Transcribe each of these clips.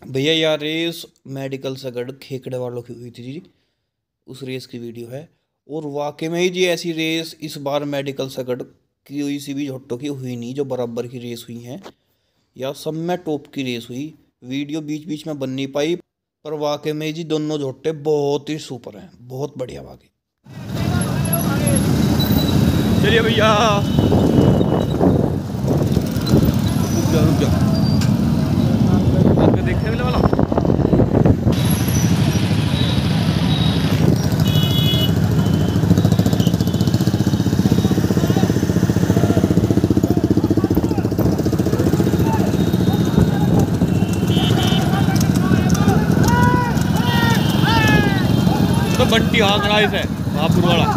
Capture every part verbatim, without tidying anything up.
भैया यार race medical सगड़ खेकड़े वालों की हुई थी जी। उस रेस की वीडियो है। और वाकई में ही जी ऐसी रेस इस बार मेडिकल सगड़ की हुई सी भी झोटों की हुई नहीं जो बराबर की रेस हुई है। या सब में टॉप की रेस हुई। वीडियो बीच बीच में बन नहीं पाई। पर वाकई में जी दोनों झोटे बहुत ही सुपर हैं, बहुत बढ़िया वाकई। चलिए भैया रुक जा रुक जा आपको देखने मिलने वाला। तो बंटी हाँ खड़ा है महापुर वाला।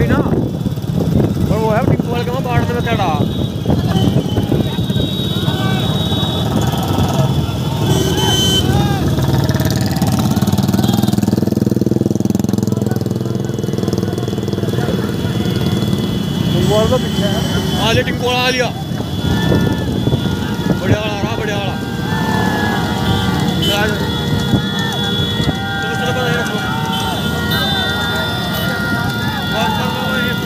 ही ना, और वो है टिंकू वाले का बाढ़ में क्या तो पीछे आ लिया टिंकू वाला आ लिया, बढ़िया वाला रहा, बढ़िया वाला। चलो चलो बस रखो, बस बस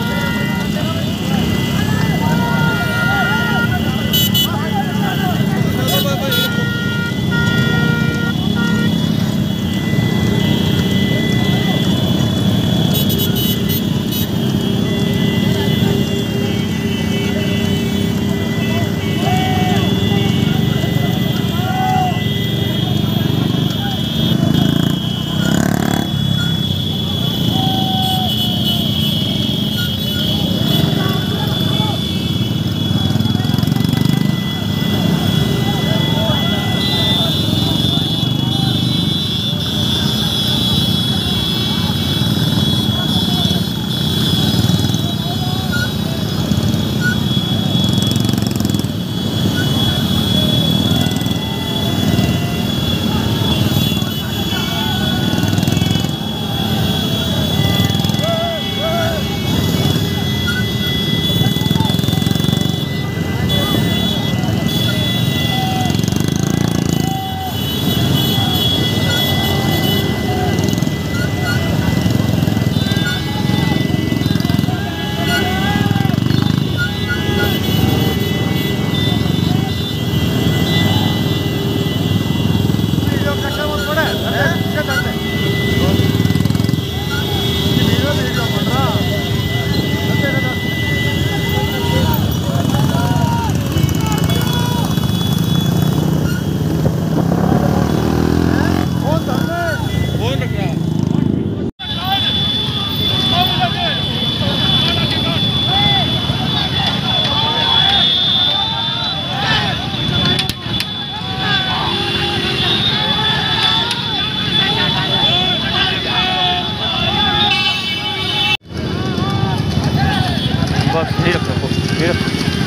नहीं रखो, नहीं रखो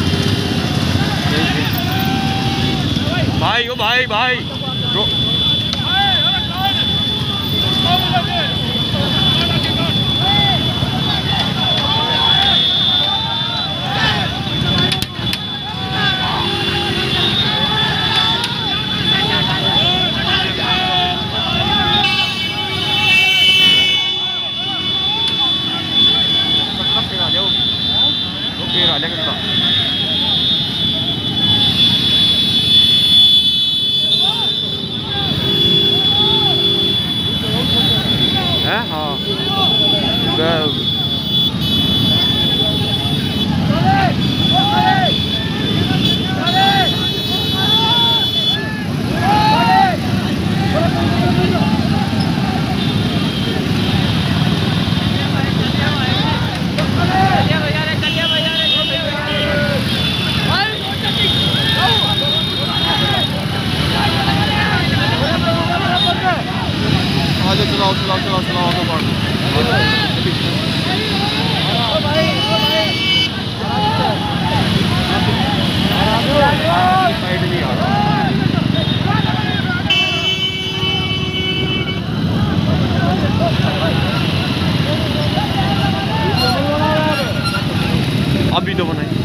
भाई, ओ भाई भाई रो। है हाँ चलाओ चलाओ चलाओ चलाओ तो साइड नहीं आ रहा। अभी तो बनाई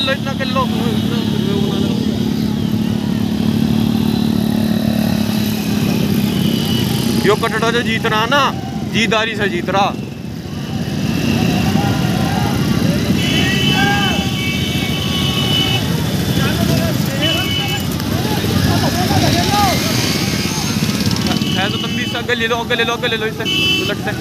लो इतना कर लो। यो कटड़ा जो जीत रहा ना, जीदारी से जीत रहा। है तो तुम भी इससे आगे ले लो, आगे ले लो, आगे ले लो इससे उलट से।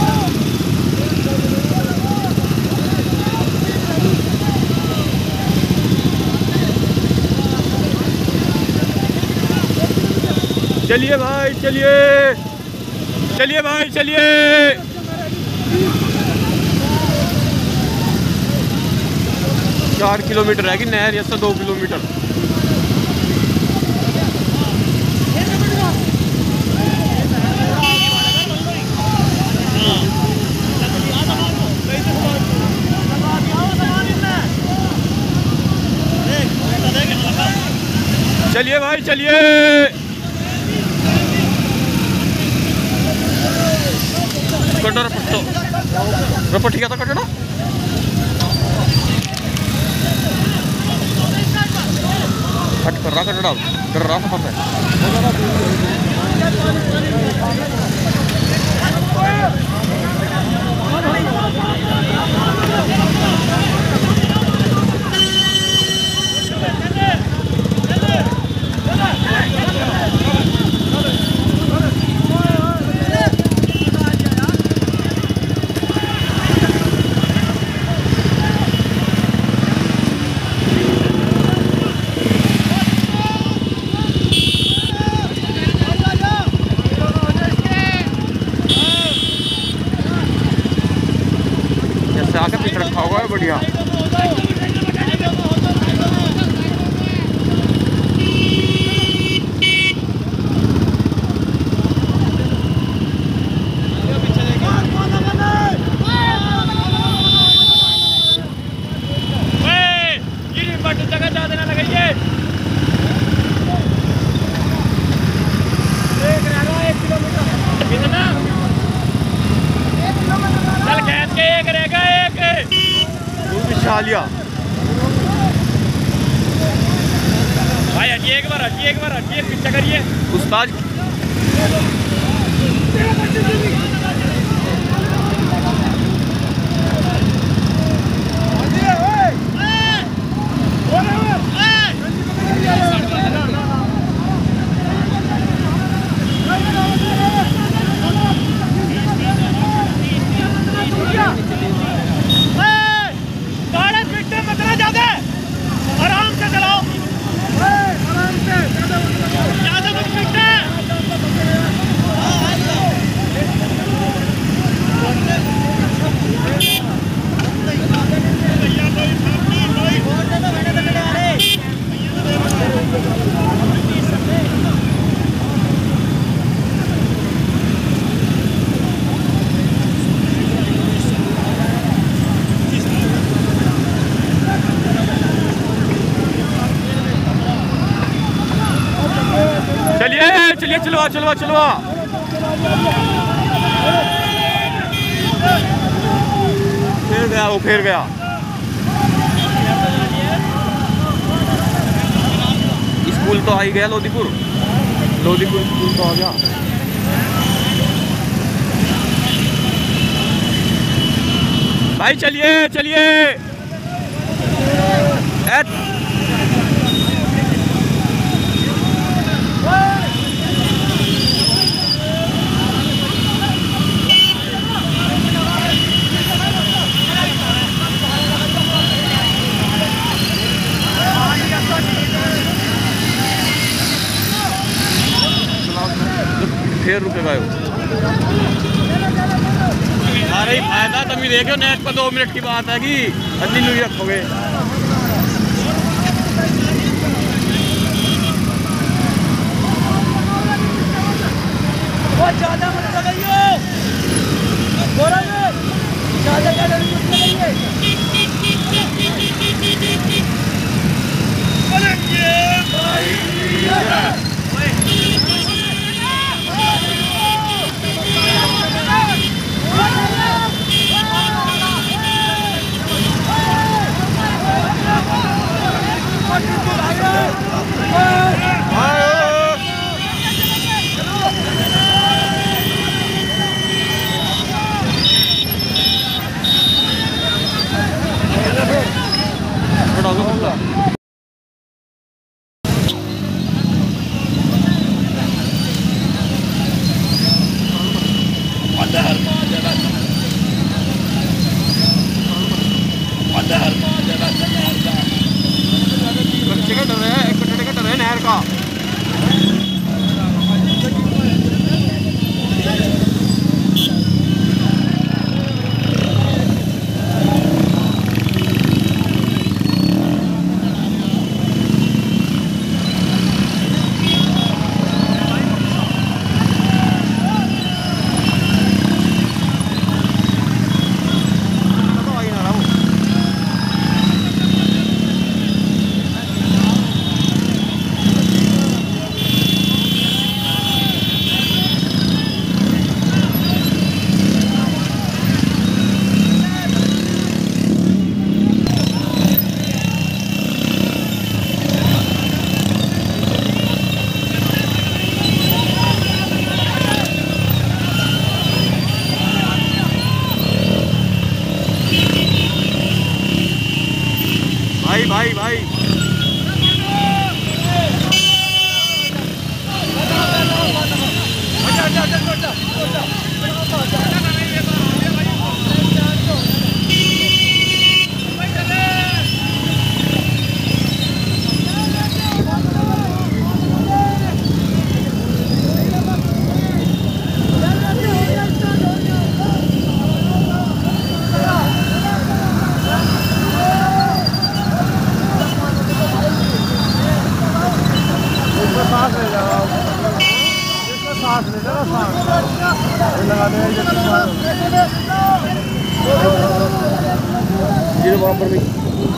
चलिए भाई चलिए, चलिए भाई चलिए। चार किलोमीटर है कि नहर या दो किलोमीटर। चलिए भाई चलिए। कटो रपटो रपट ठीक है तो कटो हट कर रहा कटड़ा कर रहा था है। आके पीछे रखा होगा बढ़िया। लिया भाई, हटिए एक बार, हटिए एक बार, हटिए पीछे करिए उस्ताद। चलिए चलवा चलवा चलवा। फिर गया वो, फिर गया। स्कूल तो आ ही गया, लोधीपुर लोधीपुर स्कूल तो आ गया। भाई चलिए चलिए। फिर रुकेगा अरे फायदा तुम ही देखो, नेट पर दो मिनट की बात है कि अन्नी लुई रखोगे। ज्यादा मत लगाइए, ज्यादा ज्यादा लगाइए। भाई भाई भाई जीरो बराबर भी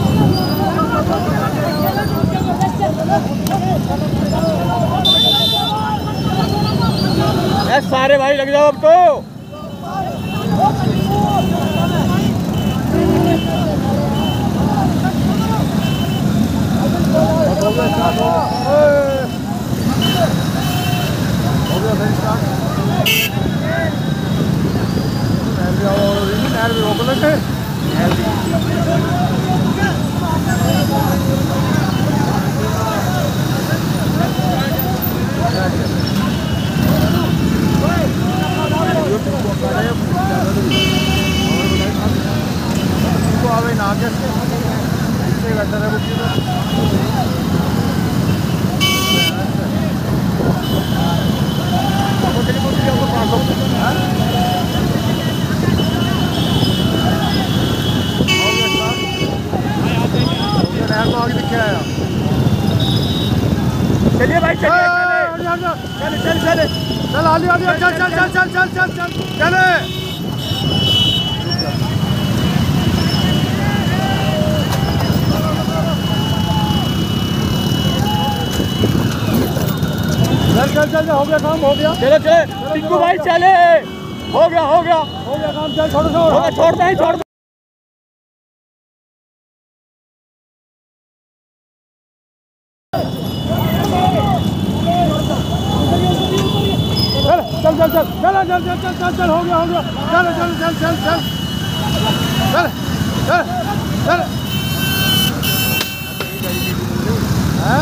सारे भाई लग जाओ अब तो। रोक लेते ना के चलिए भाई चलिए चल चल चल चल आली आली चल चल चल चल चल चल चल चले चल चल चल हो गया काम हो गया चलो चले टिक्कू भाई चले हो गया हो गया हो गया काम चल छोड़ छोड़ छोड़ता है छोड़ चल चल चल चल चल चल चल चल चल चल हो गया हो गया चल चल चल चल चल चल चल चल हैं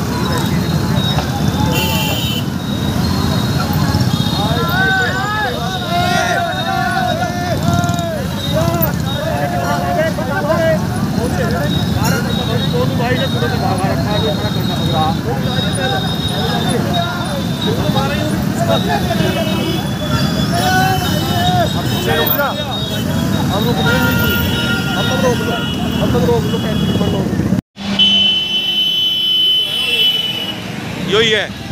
दोनों भाई ने पूरे से भागा रखा है करना पड़ेगा हम लोग हम लोग रोक लो हम लोग रोक लो कैसे रोक लो यही है।